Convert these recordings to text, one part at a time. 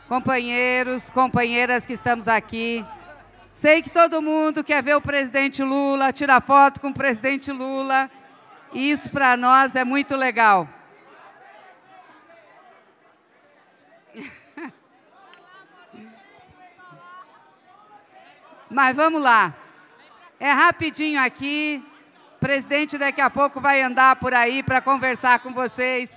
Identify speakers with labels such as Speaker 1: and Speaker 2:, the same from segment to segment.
Speaker 1: companheiros, companheiras que estamos aqui. Sei que todo mundo quer ver o presidente Lula, tirar foto com o presidente Lula, e isso para nós é muito legal. Mas vamos lá. É rapidinho aqui. O presidente daqui a pouco vai andar por aí para conversar com vocês.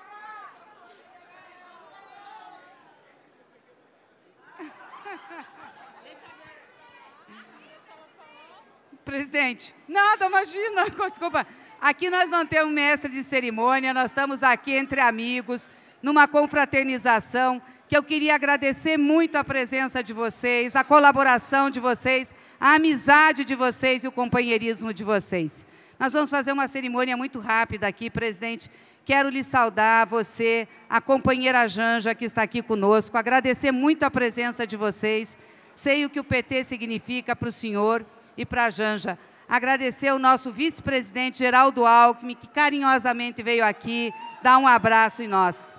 Speaker 1: Presidente, nada, imagina, desculpa. Aqui nós não temos mestre de cerimônia, nós estamos aqui entre amigos, numa confraternização, que eu queria agradecer muito a presença de vocês, a colaboração de vocês, a amizade de vocês e o companheirismo de vocês. Nós vamos fazer uma cerimônia muito rápida aqui, presidente. Quero lhe saudar, você, a companheira Janja, que está aqui conosco, agradecer muito a presença de vocês. Sei o que o PT significa para o senhor e para a Janja. Agradecer ao nosso vice-presidente Geraldo Alckmin, que carinhosamente veio aqui dar um abraço em nós.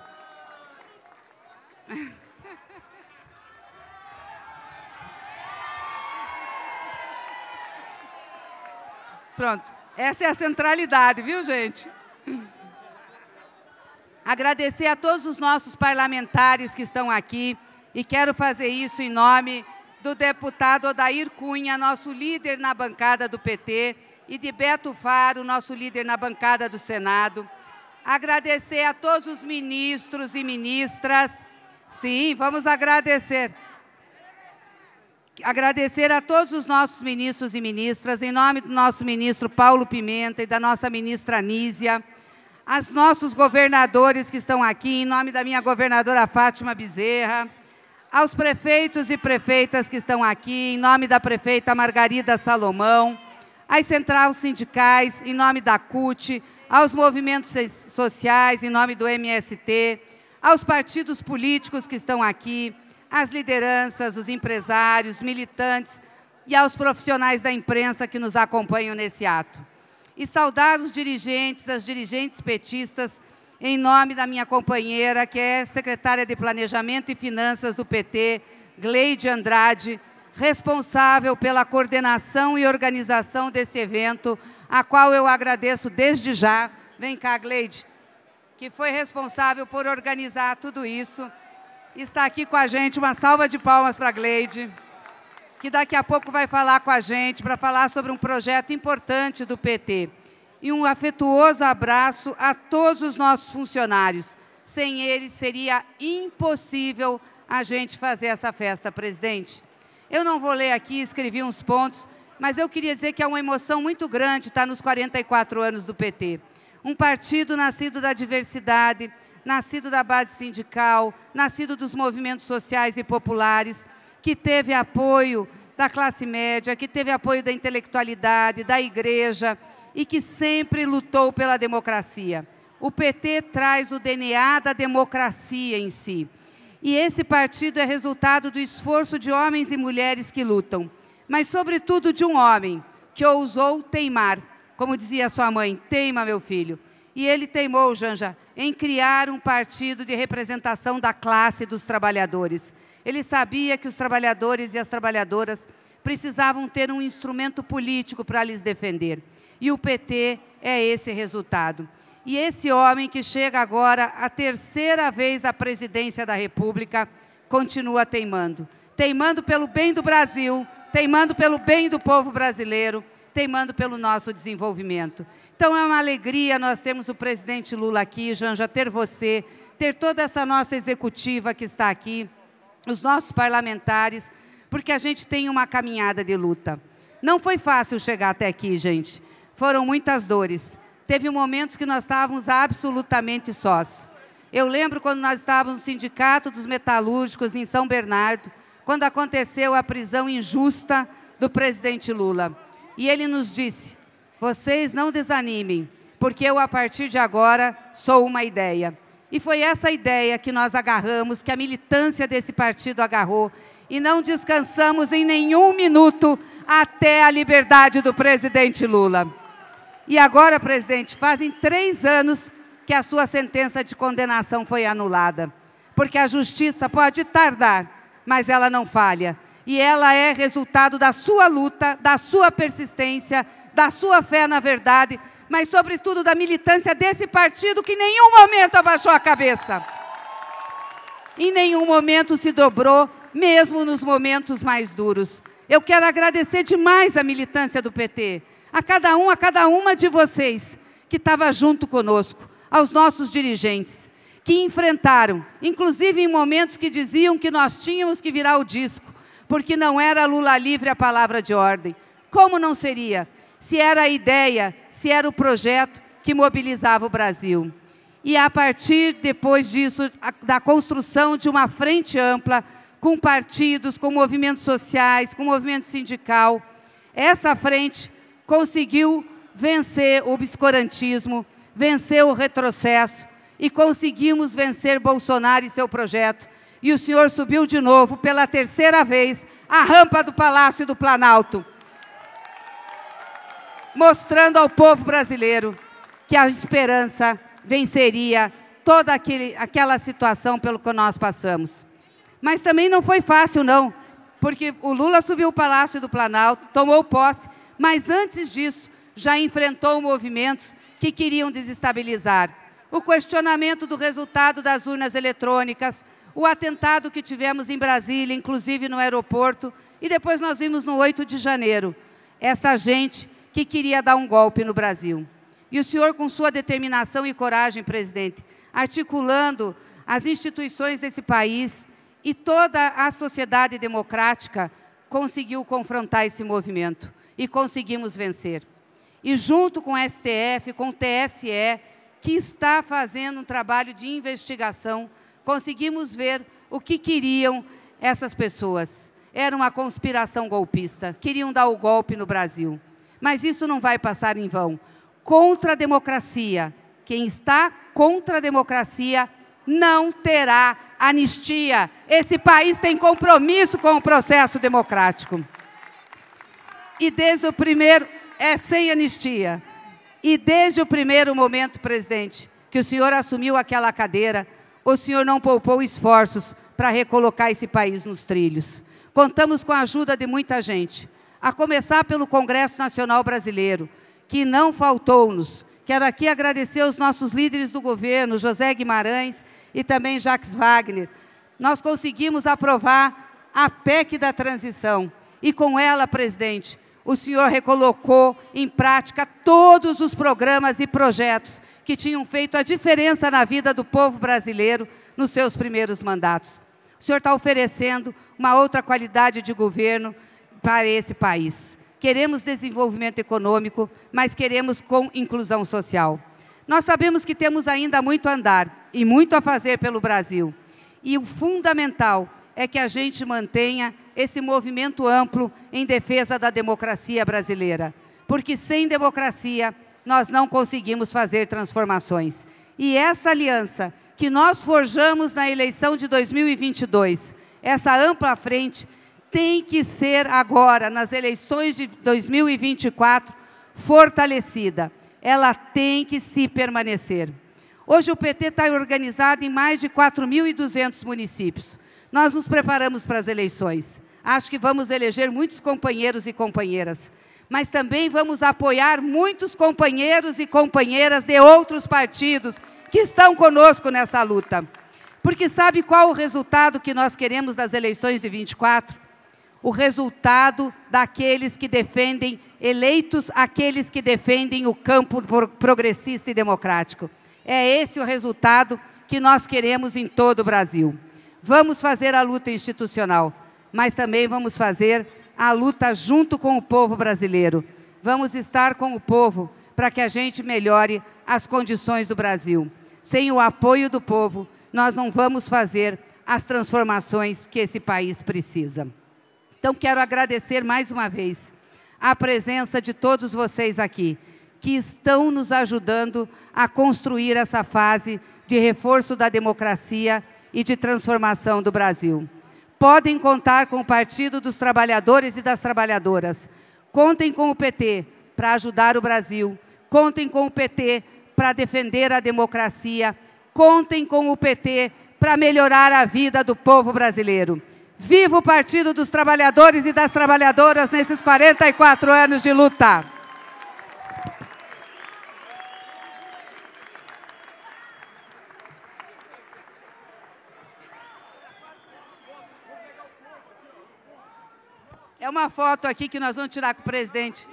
Speaker 1: Pronto, essa é a centralidade, viu, gente? Agradecer a todos os nossos parlamentares que estão aqui e quero fazer isso em nome do deputado Odair Cunha, nosso líder na bancada do PT, e de Beto Faro, nosso líder na bancada do Senado. Agradecer a todos os ministros e ministras. Sim, vamos agradecer. Agradecer a todos os nossos ministros e ministras, em nome do nosso ministro Paulo Pimenta e da nossa ministra Anísia, aos nossos governadores que estão aqui, em nome da minha governadora Fátima Bezerra, aos prefeitos e prefeitas que estão aqui, em nome da prefeita Margarida Salomão, às centrais sindicais, em nome da CUT, aos movimentos sociais, em nome do MST, aos partidos políticos que estão aqui, às lideranças, os empresários, militantes e aos profissionais da imprensa que nos acompanham nesse ato. E saudar os dirigentes, as dirigentes petistas, em nome da minha companheira, que é secretária de Planejamento e Finanças do PT, Gleide Andrade, responsável pela coordenação e organização desse evento, a qual eu agradeço desde já. Vem cá, Gleide, que foi responsável por organizar tudo isso. Está aqui com a gente, uma salva de palmas para a Gleide, que daqui a pouco vai falar com a gente para falar sobre um projeto importante do PT. E um afetuoso abraço a todos os nossos funcionários. Sem eles, seria impossível a gente fazer essa festa, presidente. Eu não vou ler aqui, escrevi uns pontos, mas eu queria dizer que é uma emoção muito grande estar nos 44 anos do PT. Um partido nascido da diversidade, nascido da base sindical, nascido dos movimentos sociais e populares, que teve apoio da classe média, que teve apoio da intelectualidade, da igreja, e que sempre lutou pela democracia. O PT traz o DNA da democracia em si. E esse partido é resultado do esforço de homens e mulheres que lutam, mas, sobretudo, de um homem que ousou teimar. Como dizia sua mãe, teima, meu filho. E ele teimou, Janja, em criar um partido de representação da classe dos trabalhadores. Ele sabia que os trabalhadores e as trabalhadoras precisavam ter um instrumento político para lhes defender. E o PT é esse resultado. E esse homem que chega agora a terceira vez à presidência da República, continua teimando. Teimando pelo bem do Brasil, teimando pelo bem do povo brasileiro, teimando pelo nosso desenvolvimento. Então é uma alegria nós termos o presidente Lula aqui, Janja, ter você, ter toda essa nossa executiva que está aqui, os nossos parlamentares, porque a gente tem uma caminhada de luta. Não foi fácil chegar até aqui, gente. Foram muitas dores. Teve momentos que nós estávamos absolutamente sós. Eu lembro quando nós estávamos no Sindicato dos Metalúrgicos, em São Bernardo, quando aconteceu a prisão injusta do presidente Lula. E ele nos disse, vocês não desanimem, porque eu, a partir de agora, sou uma ideia. E foi essa ideia que nós agarramos, que a militância desse partido agarrou, e não descansamos em nenhum minuto até a liberdade do presidente Lula. E agora, presidente, fazem 3 anos que a sua sentença de condenação foi anulada. porque a justiça pode tardar, mas ela não falha. E ela é resultado da sua luta, da sua persistência, da sua fé na verdade, mas, sobretudo, da militância desse partido que em nenhum momento abaixou a cabeça. Em nenhum momento se dobrou, mesmo nos momentos mais duros. Eu quero agradecer demais a militância do PT, a cada uma de vocês que estava junto conosco, aos nossos dirigentes, que enfrentaram, inclusive em momentos que diziam que nós tínhamos que virar o disco, porque não era Lula livre a palavra de ordem. Como não seria? Se era a ideia, se era o projeto que mobilizava o Brasil. E a partir, depois disso, da construção de uma frente ampla, com partidos, com movimentos sociais, com movimento sindical, essa frente conseguiu vencer o obscurantismo, vencer o retrocesso e conseguimos vencer Bolsonaro e seu projeto. E o senhor subiu de novo, pela terceira vez, a rampa do Palácio do Planalto, mostrando ao povo brasileiro que a esperança venceria toda aquela situação pelo que nós passamos. Mas também não foi fácil, não, porque o Lula subiu o Palácio do Planalto, tomou posse, mas antes disso já enfrentou movimentos que queriam desestabilizar. O questionamento do resultado das urnas eletrônicas, o atentado que tivemos em Brasília, inclusive no aeroporto, e depois nós vimos no 8 de janeiro, essa gente que queria dar um golpe no Brasil. E o senhor, com sua determinação e coragem, presidente, articulando as instituições desse país e toda a sociedade democrática, conseguiu confrontar esse movimento e conseguimos vencer. E junto com o STF, com o TSE, que está fazendo um trabalho de investigação, conseguimos ver o que queriam essas pessoas. Era uma conspiração golpista, queriam dar o golpe no Brasil. Mas isso não vai passar em vão. Contra a democracia, quem está contra a democracia não terá anistia. Esse país tem compromisso com o processo democrático. E desde o primeiro, sem anistia. E desde o primeiro momento, presidente, que o senhor assumiu aquela cadeira, o senhor não poupou esforços para recolocar esse país nos trilhos. Contamos com a ajuda de muita gente, a começar pelo Congresso Nacional Brasileiro, que não faltou-nos. Quero aqui agradecer aos nossos líderes do governo, José Guimarães e também Jacques Wagner. Nós conseguimos aprovar a PEC da transição e, com ela, presidente, o senhor recolocou em prática todos os programas e projetos que tinham feito a diferença na vida do povo brasileiro nos seus primeiros mandatos. O senhor está oferecendo uma outra qualidade de governo para esse país. Queremos desenvolvimento econômico, mas queremos com inclusão social. Nós sabemos que temos ainda muito a andar e muito a fazer pelo Brasil. E o fundamental é que a gente mantenha esse movimento amplo em defesa da democracia brasileira. Porque sem democracia, nós não conseguimos fazer transformações. E essa aliança que nós forjamos na eleição de 2022, essa ampla frente, tem que ser agora, nas eleições de 2024, fortalecida. Ela tem que se permanecer. Hoje o PT está organizado em mais de 4.200 municípios. Nós nos preparamos para as eleições. Acho que vamos eleger muitos companheiros e companheiras, mas também vamos apoiar muitos companheiros e companheiras de outros partidos que estão conosco nessa luta. Porque sabe qual o resultado que nós queremos das eleições de 24? O resultado daqueles que defendem, eleitos aqueles que defendem o campo progressista e democrático. É esse o resultado que nós queremos em todo o Brasil. Vamos fazer a luta institucional, mas também vamos fazer a luta junto com o povo brasileiro. Vamos estar com o povo para que a gente melhore as condições do Brasil. Sem o apoio do povo, nós não vamos fazer as transformações que esse país precisa. Então, quero agradecer mais uma vez a presença de todos vocês aqui, que estão nos ajudando a construir essa fase de reforço da democracia e de transformação do Brasil. Podem contar com o Partido dos Trabalhadores e das Trabalhadoras. Contem com o PT para ajudar o Brasil. Contem com o PT para defender a democracia. Contem com o PT para melhorar a vida do povo brasileiro. Viva o Partido dos Trabalhadores e das Trabalhadoras nesses 44 anos de luta! É uma foto aqui que nós vamos tirar com o presidente.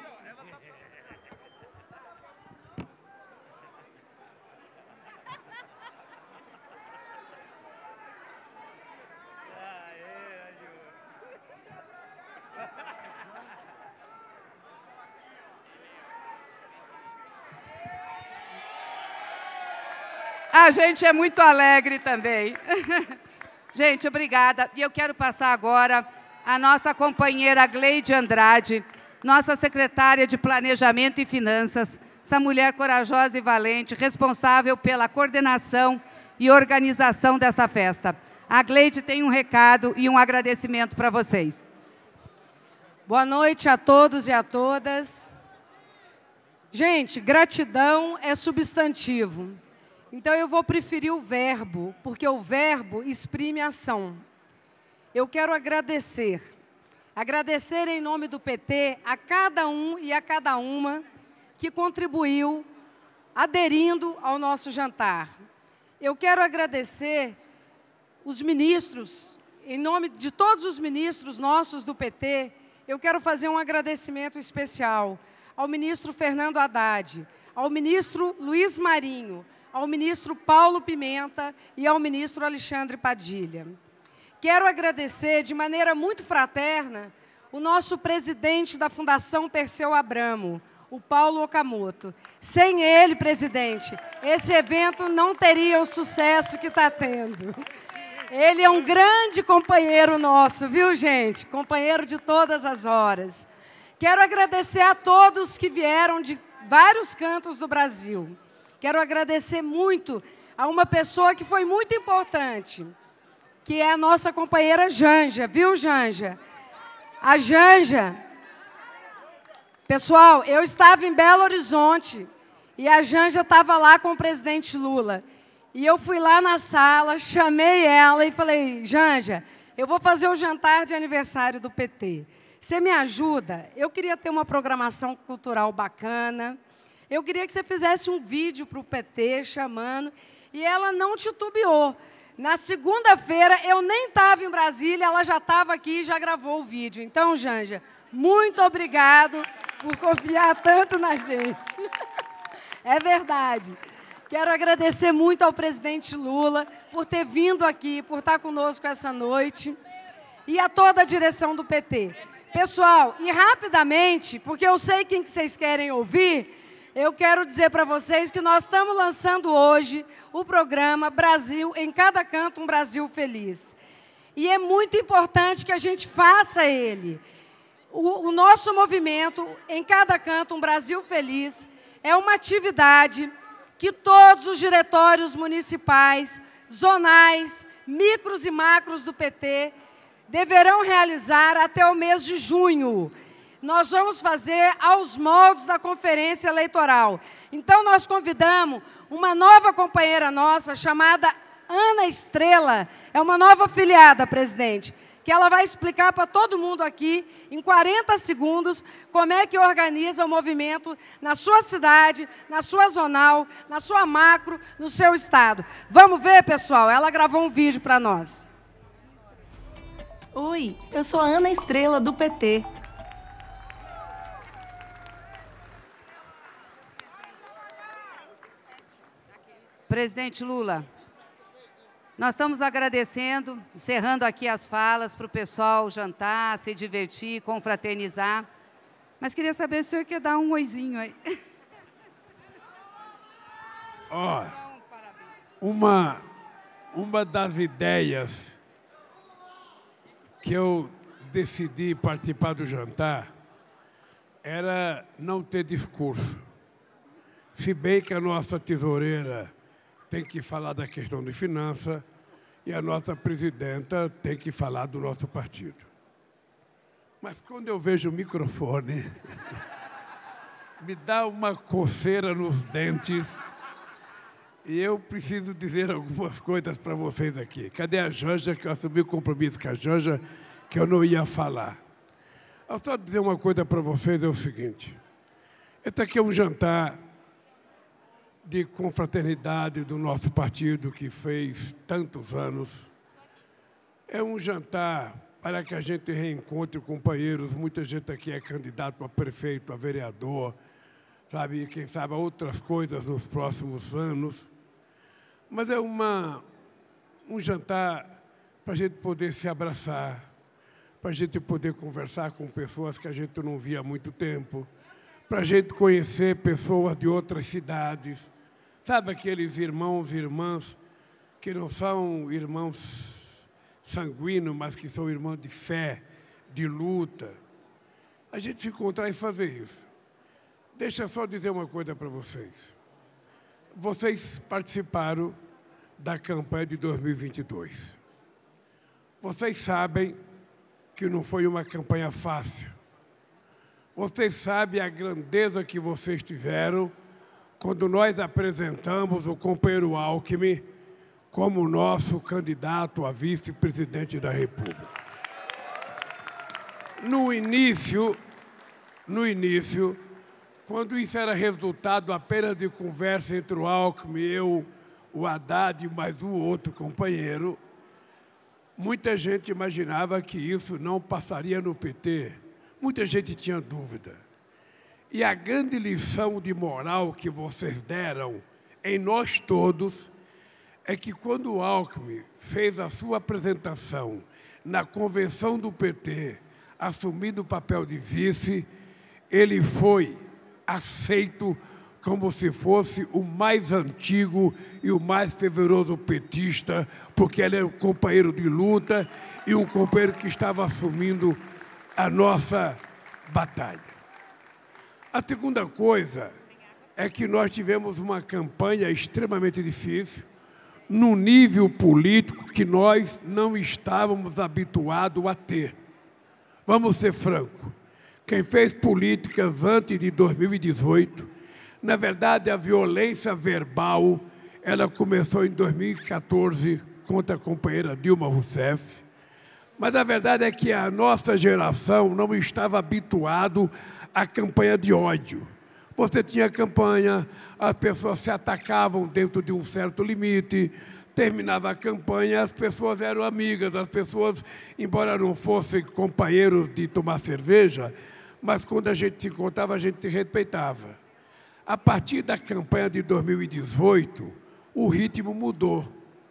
Speaker 1: A gente é muito alegre também. Gente, obrigada. E eu quero passar agora a nossa companheira Gleide Andrade, nossa secretária de Planejamento e Finanças, essa mulher corajosa e valente, responsável pela coordenação e organização dessa festa. A Gleide tem um recado e um agradecimento para vocês.
Speaker 2: Boa noite a todos e a todas. Gente, gratidão é substantivo. Então, eu vou preferir o verbo, porque o verbo exprime ação. Eu quero agradecer em nome do PT a cada um e a cada uma que contribuiu aderindo ao nosso jantar. Eu quero agradecer os ministros, em nome de todos os ministros nossos do PT, eu quero fazer um agradecimento especial ao ministro Fernando Haddad, ao ministro Luiz Marinho, ao ministro Paulo Pimenta e ao ministro Alexandre Padilha. Quero agradecer de maneira muito fraterna o nosso presidente da Fundação Perseu Abramo, o Paulo Okamoto. Sem ele, presidente, esse evento não teria o sucesso que está tendo. Ele é um grande companheiro nosso, viu, gente? Companheiro de todas as horas. Quero agradecer a todos que vieram de vários cantos do Brasil. Quero agradecer muito a uma pessoa que foi muito importante, que é a nossa companheira Janja, viu, Janja? A Janja. Pessoal, eu estava em Belo Horizonte e a Janja estava lá com o presidente Lula. E eu fui lá na sala, chamei ela e falei, Janja, eu vou fazer o jantar de aniversário do PT. Você me ajuda? Eu queria ter uma programação cultural bacana. Eu queria que você fizesse um vídeo para o PT chamando, e ela não titubeou. Na segunda-feira, eu nem estava em Brasília, ela já estava aqui e já gravou o vídeo. Então, Janja, muito obrigado por confiar tanto na gente. É verdade. Quero agradecer muito ao presidente Lula por ter vindo aqui, por estar conosco essa noite, e a toda a direção do PT. Pessoal, e rapidamente, porque eu sei quem que vocês querem ouvir, eu quero dizer para vocês que nós estamos lançando hoje o programa Brasil em Cada Canto, um Brasil Feliz. E é muito importante que a gente faça ele. O nosso movimento, Em Cada Canto, um Brasil Feliz, é uma atividade que todos os diretórios municipais, zonais, micros e macros do PT deverão realizar até o mês de junho. Nós vamos fazer aos moldes da conferência eleitoral. Então, nós convidamos uma nova companheira nossa, chamada Ana Estrela, é uma nova afiliada, presidente, que ela vai explicar para todo mundo aqui, em 40 segundos, como é que organiza o movimento na sua cidade, na sua zonal, na sua macro, no seu estado. Vamos ver, pessoal? Ela gravou um vídeo para nós.
Speaker 3: Oi, eu sou a Ana Estrela, do PT.
Speaker 1: Presidente Lula, nós estamos agradecendo, encerrando aqui as falas para o pessoal jantar, se divertir, confraternizar. Mas queria saber se o senhor quer dar um oizinho aí.
Speaker 4: Ó, uma das ideias que eu decidi participar do jantar era não ter discurso. Se bem que a nossa tesoureira tem que falar da questão de finança e a nossa presidenta tem que falar do nosso partido. Mas quando eu vejo o microfone, me dá uma coceira nos dentes E eu preciso dizer algumas coisas para vocês aqui. Cadê a Janja, que eu assumi o compromisso com a Janja, que eu não ia falar. Eu só dizer uma coisa para vocês, é o seguinte. Esse aqui é um jantar de confraternidade do nosso partido, que fez tantos anos. É um jantar para que a gente reencontre companheiros. Muita gente aqui é candidato a prefeito, a vereador, sabe, e quem sabe outras coisas nos próximos anos. Mas é um jantar para a gente poder se abraçar, para a gente poder conversar com pessoas que a gente não via há muito tempo, para a gente conhecer pessoas de outras cidades. Sabe aqueles irmãos e irmãs que não são irmãos sanguíneos, mas que são irmãos de fé, de luta? A gente se encontrar e fazer isso. Deixa eu só dizer uma coisa para vocês. Vocês participaram da campanha de 2022. Vocês sabem que não foi uma campanha fácil. Vocês sabem a grandeza que vocês tiveram quando nós apresentamos o companheiro Alckmin como nosso candidato a vice-presidente da República. No início, quando isso era resultado apenas de conversa entre o Alckmin, eu, o Haddad e mais um outro companheiro, muita gente imaginava que isso não passaria no PT. Muita gente tinha dúvida. E a grande lição de moral que vocês deram em nós todos é que quando o Alckmin fez a sua apresentação na convenção do PT, assumindo o papel de vice, ele foi aceito como se fosse o mais antigo e o mais fervoroso petista, porque ele é um companheiro de luta e um companheiro que estava assumindo a nossa batalha. A segunda coisa é que nós tivemos uma campanha extremamente difícil, num nível político que nós não estávamos habituados a ter. Vamos ser francos. Quem fez políticas antes de 2018, na verdade, a violência verbal, ela começou em 2014 contra a companheira Dilma Rousseff, mas a verdade é que a nossa geração não estava habituado à campanha de ódio. Você tinha campanha, as pessoas se atacavam dentro de um certo limite, terminava a campanha, as pessoas eram amigas, as pessoas, embora não fossem companheiros de tomar cerveja, mas quando a gente se encontrava, a gente se respeitava. A partir da campanha de 2018, o ritmo mudou.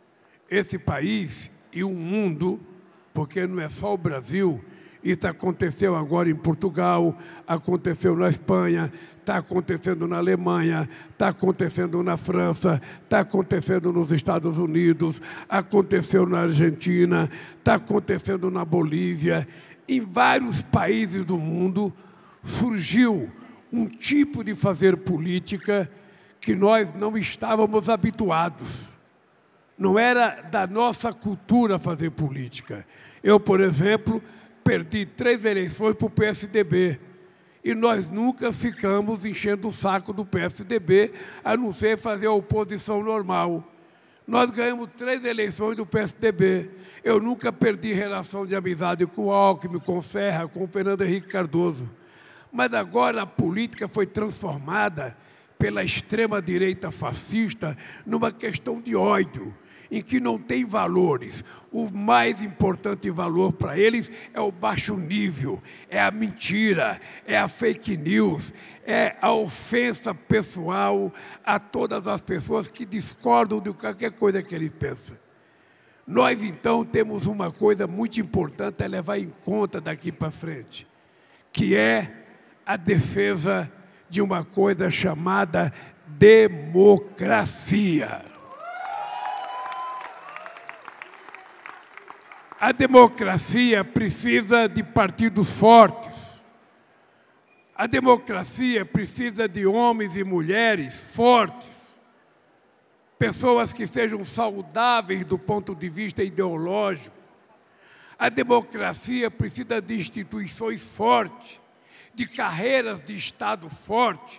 Speaker 4: Esse país e o mundo, porque não é só o Brasil, isso aconteceu agora em Portugal, aconteceu na Espanha, está acontecendo na Alemanha, está acontecendo na França, está acontecendo nos Estados Unidos, aconteceu na Argentina, está acontecendo na Bolívia. Em vários países do mundo surgiu um tipo de fazer política que nós não estávamos habituados. Não era da nossa cultura fazer política. Eu, por exemplo, perdi 3 eleições para o PSDB. E nós nunca ficamos enchendo o saco do PSDB, a não ser fazer a oposição normal. Nós ganhamos 3 eleições do PSDB. Eu nunca perdi relação de amizade com o Alckmin, com o Serra, com o Fernando Henrique Cardoso. Mas agora a política foi transformada pela extrema-direita fascista numa questão de ódio, em que não tem valores. O mais importante valor para eles é o baixo nível, é a mentira, é a fake news, é a ofensa pessoal a todas as pessoas que discordam de qualquer coisa que eles pensam. Nós, então, temos uma coisa muito importante a levar em conta daqui para frente, que é a defesa de uma coisa chamada democracia. A democracia precisa de partidos fortes. A democracia precisa de homens e mulheres fortes, pessoas que sejam saudáveis do ponto de vista ideológico. A democracia precisa de instituições fortes, de carreiras de Estado forte,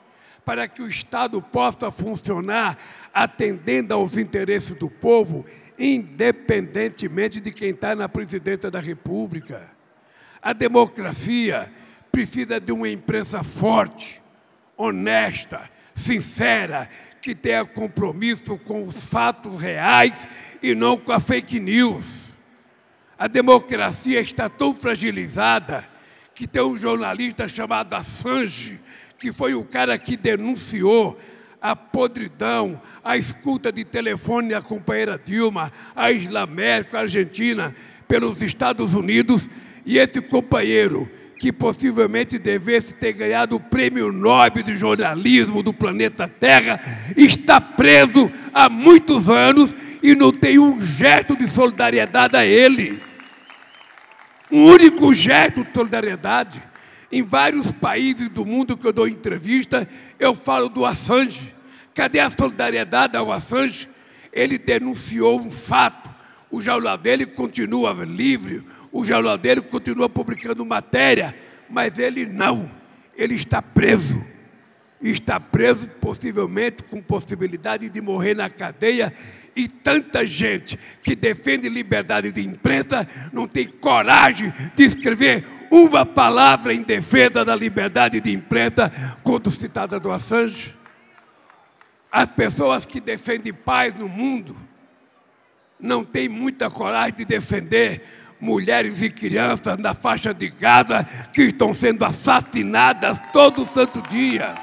Speaker 4: para que o Estado possa funcionar atendendo aos interesses do povo, independentemente de quem está na presidência da República. A democracia precisa de uma imprensa forte, honesta, sincera, que tenha compromisso com os fatos reais e não com a fake news. A democracia está tão fragilizada que tem um jornalista chamado Assange, que foi o cara que denunciou a podridão, a escuta de telefone da companheira Dilma, a Isla Merkel, a Argentina, pelos Estados Unidos, e esse companheiro, que possivelmente devesse ter ganhado o Prêmio Nobel de Jornalismo do planeta Terra, está preso há muitos anos e não tem um gesto de solidariedade a ele. Um único gesto de solidariedade. Em vários países do mundo que eu dou entrevista, eu falo do Assange. Cadê a solidariedade ao Assange? Ele denunciou um fato. O jornal dele continua livre, o jornal dele continua publicando matéria, mas ele não. Ele está preso. Está preso, possivelmente, com possibilidade de morrer na cadeia. E tanta gente que defende liberdade de imprensa não tem coragem de escrever uma palavra em defesa da liberdade de imprensa quando citada do Assange. As pessoas que defendem paz no mundo não têm muita coragem de defender mulheres e crianças na faixa de Gaza que estão sendo assassinadas todo santo dia.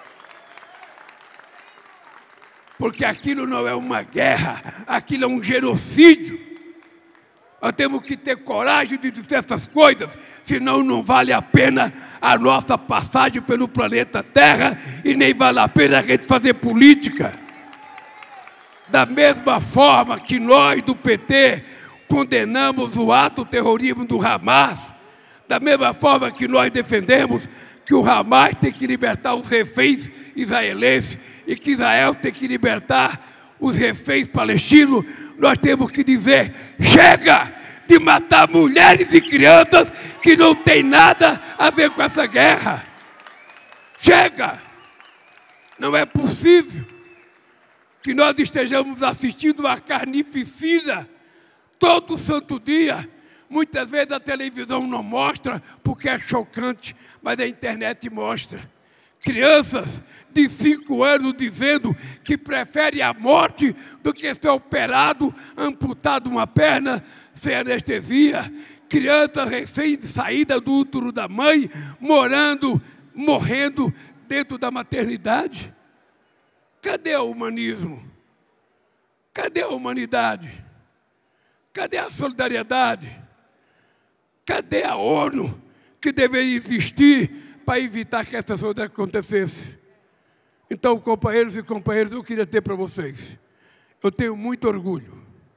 Speaker 4: Porque aquilo não é uma guerra, aquilo é um genocídio. Nós temos que ter coragem de dizer essas coisas, senão não vale a pena a nossa passagem pelo planeta Terra e nem vale a pena a gente fazer política. Da mesma forma que nós do PT condenamos o ato terrorismo do Hamas, da mesma forma que nós defendemos que o Hamas tem que libertar os reféns israelenses e que Israel tem que libertar os reféns palestinos, nós temos que dizer, chega de matar mulheres e crianças que não tem nada a ver com essa guerra. Chega! Não é possível que nós estejamos assistindo a carnificina todo santo dia. Muitas vezes a televisão não mostra porque é chocante, mas a internet mostra. Crianças de 5 anos dizendo que preferem a morte do que ser operado, amputado uma perna, sem anestesia. Crianças recém-saídas do útero da mãe, morrendo dentro da maternidade. Cadê o humanismo? Cadê a humanidade? Cadê a solidariedade? Cadê a ONU, que deveria existir para evitar que essa coisa acontecesse? Então, companheiros e companheiras, eu queria ter para vocês, eu tenho muito orgulho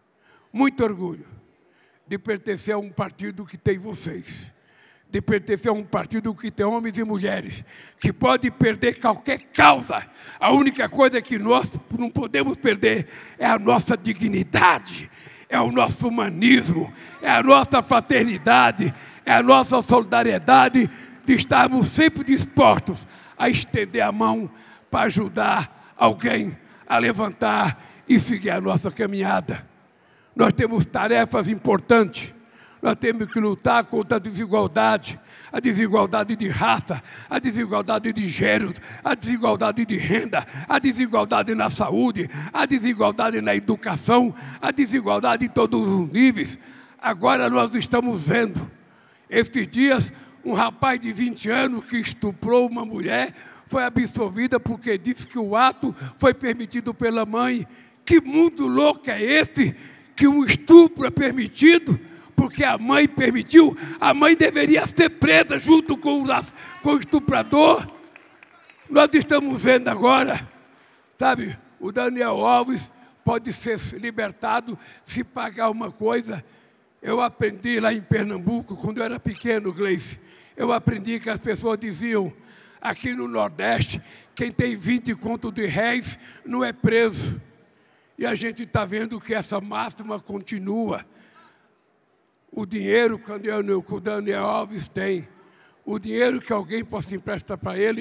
Speaker 4: de pertencer a um partido que tem vocês, de pertencer a um partido que tem homens e mulheres, que pode perder qualquer causa. A única coisa que nós não podemos perder é a nossa dignidade, é o nosso humanismo, é a nossa fraternidade, é a nossa solidariedade de estarmos sempre dispostos a estender a mão para ajudar alguém a levantar e seguir a nossa caminhada. Nós temos tarefas importantes. Nós temos que lutar contra a desigualdade de raça, a desigualdade de gênero, a desigualdade de renda, a desigualdade na saúde, a desigualdade na educação, a desigualdade em todos os níveis. Agora nós estamos vendo, estes dias, um rapaz de 20 anos que estuprou uma mulher foi absolvido porque disse que o ato foi permitido pela mãe. Que mundo louco é esse que um estupro é permitido porque a mãe permitiu? A mãe deveria ser presa junto com o estuprador. Nós estamos vendo agora, sabe, o Daniel Alves pode ser libertado se pagar uma coisa. Eu aprendi lá em Pernambuco, quando eu era pequeno, Gleice, eu aprendi que as pessoas diziam, aqui no Nordeste, quem tem 20 contos de réis não é preso. E a gente está vendo que essa máxima continua. O dinheiro que o Daniel Alves tem, o dinheiro que alguém possa emprestar para ele,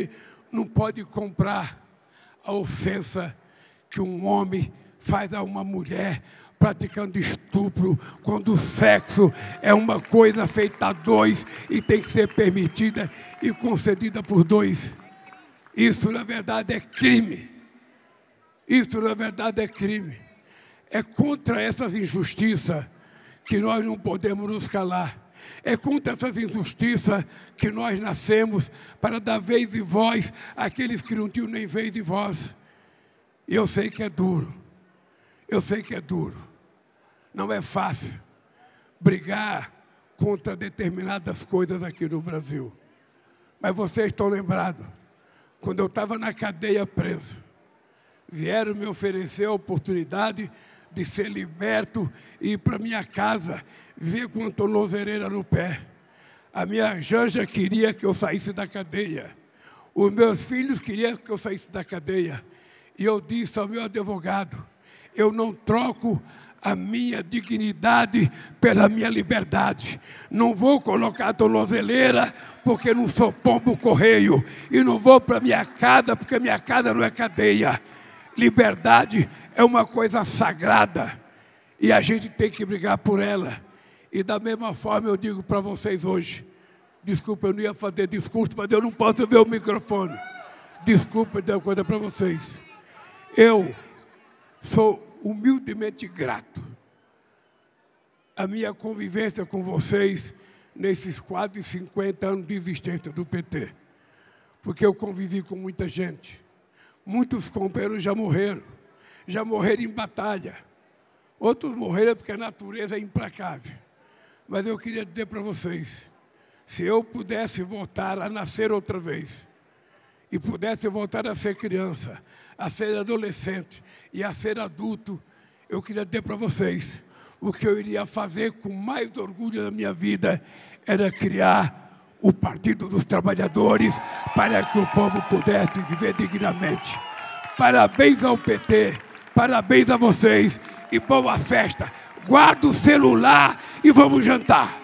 Speaker 4: não pode comprar a ofensa que um homem faz a uma mulher praticando estupro, quando o sexo é uma coisa feita a dois e tem que ser permitida e concedida por dois. Isso, na verdade, é crime. Isso, na verdade, é crime. É contra essas injustiças que nós não podemos nos calar. É contra essas injustiças que nós nascemos para dar vez e voz àqueles que não tinham nem vez e voz. E eu sei que é duro. Eu sei que é duro. Não é fácil brigar contra determinadas coisas aqui no Brasil. Mas vocês estão lembrados, quando eu estava na cadeia preso, vieram me oferecer a oportunidade de ser liberto e ir para minha casa, ver com a tornozeleira no pé. A minha Janja queria que eu saísse da cadeia. Os meus filhos queriam que eu saísse da cadeia. E eu disse ao meu advogado, eu não troco a minha dignidade pela minha liberdade. Não vou colocar a tornozeleira porque não sou pombo correio. E não vou para minha casa porque minha casa não é cadeia. Liberdade é uma coisa sagrada e a gente tem que brigar por ela. E da mesma forma eu digo para vocês hoje, desculpa, eu não ia fazer discurso, mas eu não posso ver o microfone. Desculpa, eu digo uma coisa para vocês. Eu sou humildemente grato à minha convivência com vocês nesses quase 50 anos de existência do PT. Porque eu convivi com muita gente. Muitos companheiros já morreram em batalha. Outros morreram porque a natureza é implacável. Mas eu queria dizer para vocês, se eu pudesse voltar a nascer outra vez, e pudesse voltar a ser criança, a ser adolescente e a ser adulto, eu queria dizer para vocês, o que eu iria fazer com mais orgulho na minha vida era criar o Partido dos Trabalhadores para que o povo pudesse viver dignamente. Parabéns ao PT, parabéns a vocês e boa festa. Guarda o celular e vamos jantar.